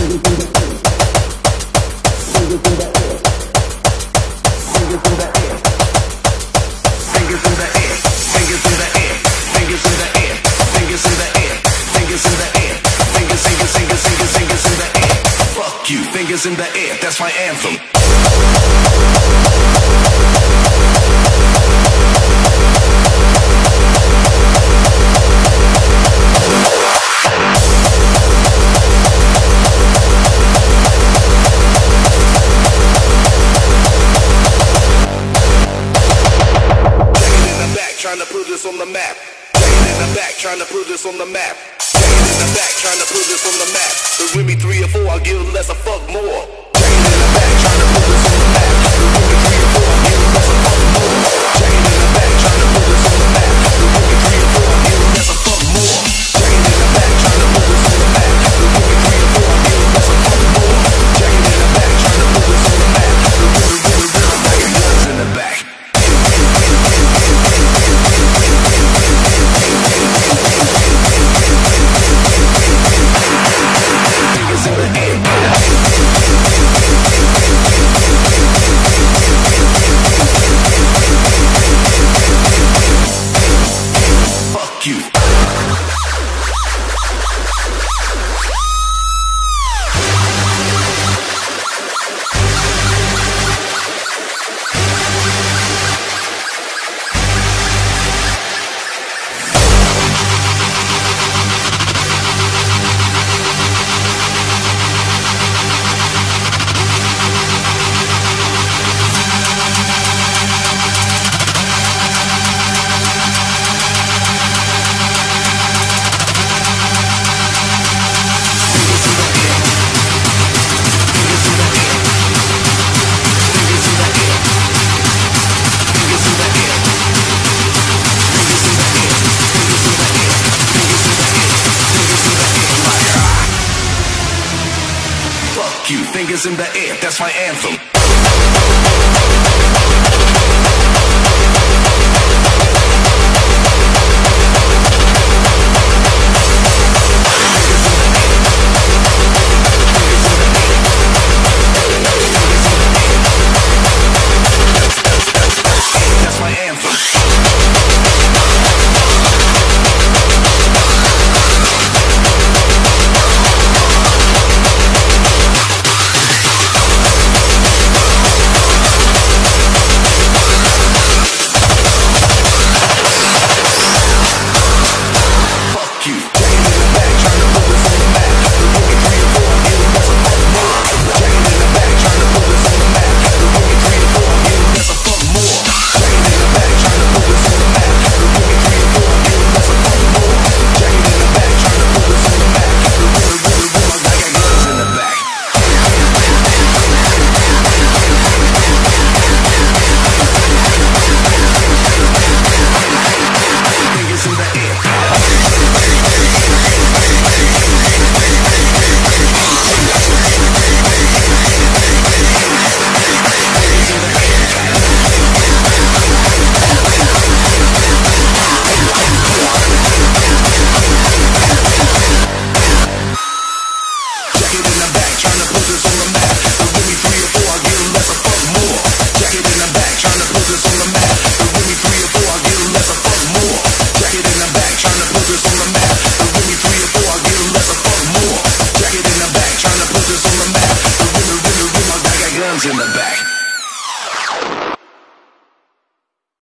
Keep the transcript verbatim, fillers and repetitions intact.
Fingers in the air, that's my anthem. Trying to put this on the map. Taking in the back, trying to put this on the map. Taking in the back, trying to put this on the map. So with me three or four, I'll give less a fuck more. Taking in the back, trying to put this on the map. So with me three or four, I'll give less a fuck more. Taking in the back, trying to put this on the map. So with me three or four, I'll give less a fuck more. Taking in the back, trying to put this on the map. So with me three or four, I'll give less a fuck more. Taking in the back, trying to put this on the map. So with me, with me, with me, like guns in the back. Fuck you. You, fingers in the air, that's my anthem. That's my anthem. In the back.